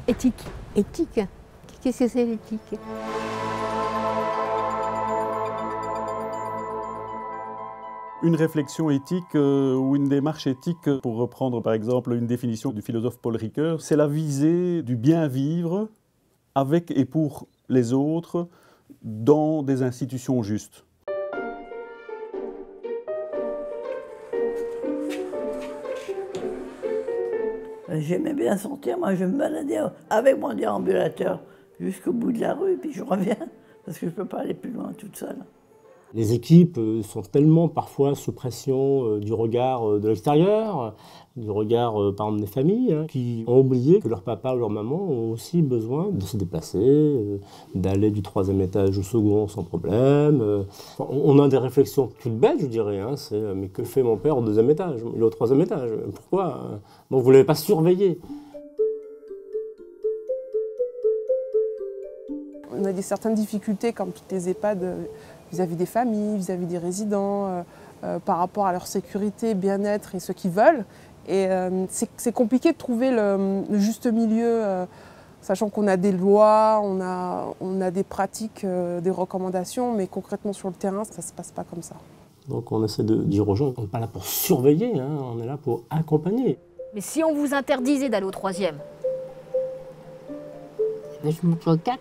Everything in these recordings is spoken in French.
Éthique. Éthique? Qu'est-ce que c'est l'éthique? Une réflexion éthique ou une démarche éthique, pour reprendre par exemple une définition du philosophe Paul Ricoeur, c'est la visée du bien vivre avec et pour les autres dans des institutions justes. J'aimais bien sortir, moi je me baladais avec mon déambulateur jusqu'au bout de la rue, puis je reviens, parce que je ne peux pas aller plus loin toute seule. Les équipes sont tellement parfois sous pression du regard de l'extérieur, du regard par exemple des familles, qui ont oublié que leur papa ou leur maman ont aussi besoin de se déplacer, d'aller du 3e étage au 2e sans problème. On a des réflexions toutes bêtes, je dirais, c'est mais que fait mon père au 2e étage? Il est au 3e étage, pourquoi? Donc vous ne l'avez pas surveillé. On a certaines difficultés, comme toutes les EHPAD, vis-à-vis des familles, vis-à-vis des résidents, par rapport à leur sécurité, bien-être et ce qu'ils veulent. Et c'est compliqué de trouver le juste milieu, sachant qu'on a des lois, on a des pratiques, des recommandations, mais concrètement sur le terrain, ça ne se passe pas comme ça. Donc on essaie de dire aux gens, on n'est pas là pour surveiller, on est là pour accompagner. Mais si on vous interdisait d'aller au 3e? Ben, je monte au 4.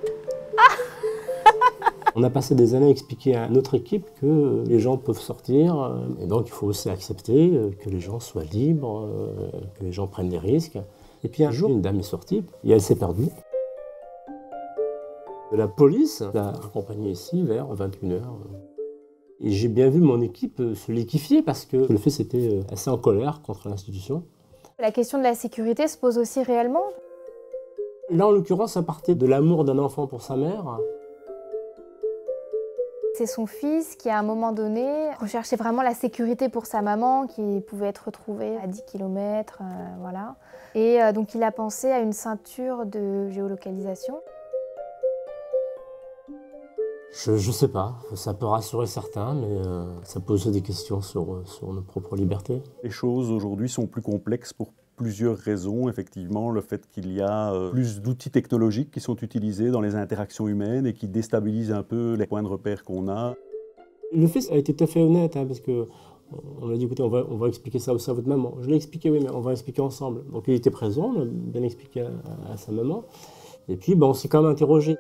On a passé des années à expliquer à notre équipe que les gens peuvent sortir, et donc il faut aussi accepter que les gens soient libres, que les gens prennent des risques. Et puis un jour, une dame est sortie et elle s'est perdue. La police l'a accompagnée ici vers 21h. Et j'ai bien vu mon équipe se liquéfier parce que le fait était assez en colère contre l'institution. La question de la sécurité se pose aussi réellement. Là, en l'occurrence, ça partait de l'amour d'un enfant pour sa mère. C'est son fils qui, à un moment donné, recherchait vraiment la sécurité pour sa maman, qui pouvait être retrouvée à 10 km, voilà. Et donc il a pensé à une ceinture de géolocalisation. Je ne sais pas, ça peut rassurer certains, mais ça pose des questions sur nos propres libertés. Les choses aujourd'hui sont plus complexes pour plusieurs raisons. Effectivement, le fait qu'il y a plus d'outils technologiques qui sont utilisés dans les interactions humaines et qui déstabilisent un peu les points de repère qu'on a. Le fils a été tout à fait honnête, parce que on a dit, écoutez, on va expliquer ça aussi à votre maman. Je l'ai expliqué, oui, mais on va expliquer ensemble. Donc il était présent, on a bien expliqué à sa maman. Et puis on s'est quand même interrogé.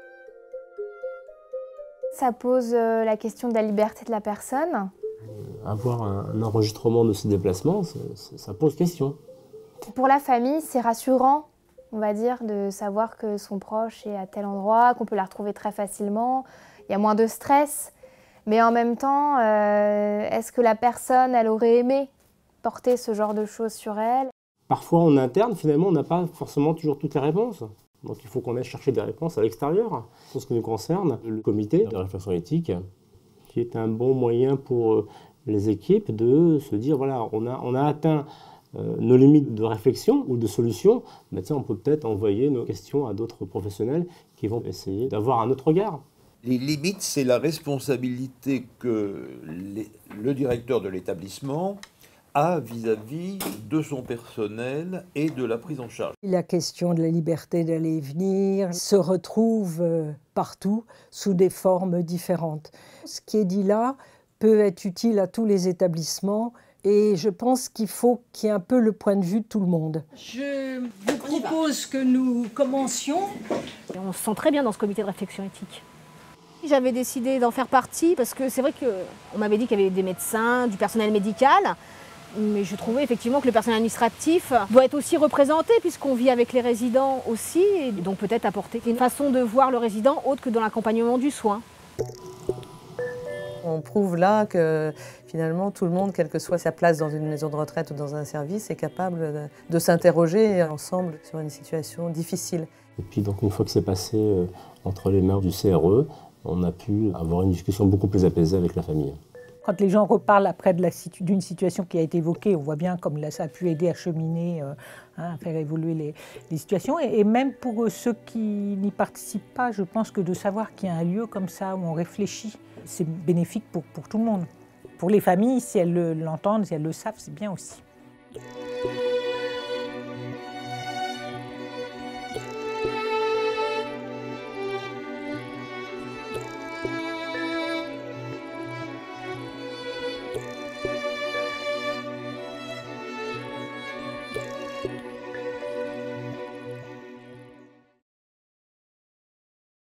Ça pose la question de la liberté de la personne. Avoir un enregistrement de ses déplacements, ça pose question. Pour la famille, c'est rassurant, on va dire, de savoir que son proche est à tel endroit, qu'on peut la retrouver très facilement. Il y a moins de stress. Mais en même temps, est-ce que la personne, elle aurait aimé porter ce genre de choses sur elle? Parfois, en interne, finalement, on n'a pas forcément toujours toutes les réponses. Donc il faut qu'on aille chercher des réponses à l'extérieur. Pour ce qui nous concerne, le comité de réflexion éthique, qui est un bon moyen pour les équipes de se dire, voilà, on a atteint nos limites de réflexion ou de solution, tiens, on peut peut-être envoyer nos questions à d'autres professionnels qui vont essayer d'avoir un autre regard. Les limites, c'est la responsabilité que le directeur de l'établissement a vis-à-vis de son personnel et de la prise en charge. La question de la liberté d'aller et venir se retrouve partout sous des formes différentes. Ce qui est dit là peut être utile à tous les établissements. Et je pense qu'il faut qu'il y ait un peu le point de vue de tout le monde. Je vous propose que nous commencions. On se sent très bien dans ce comité de réflexion éthique. J'avais décidé d'en faire partie parce que c'est vrai qu'on m'avait dit qu'il y avait des médecins, du personnel médical, mais je trouvais effectivement que le personnel administratif doit être aussi représenté puisqu'on vit avec les résidents aussi, et donc peut-être apporter une façon de voir le résident autre que dans l'accompagnement du soin. On prouve là que finalement tout le monde, quelle que soit sa place dans une maison de retraite ou dans un service, est capable de s'interroger ensemble sur une situation difficile. Et puis donc une fois que c'est passé entre les mains du CRE, on a pu avoir une discussion beaucoup plus apaisée avec la famille. Quand les gens reparlent après d'une situation qui a été évoquée, on voit bien comme là, ça a pu aider à cheminer, à faire évoluer les situations. Et même pour ceux qui n'y participent pas, je pense que de savoir qu'il y a un lieu comme ça où on réfléchit, c'est bénéfique pour tout le monde. Pour les familles, si elles l'entendent, si elles le savent, c'est bien aussi.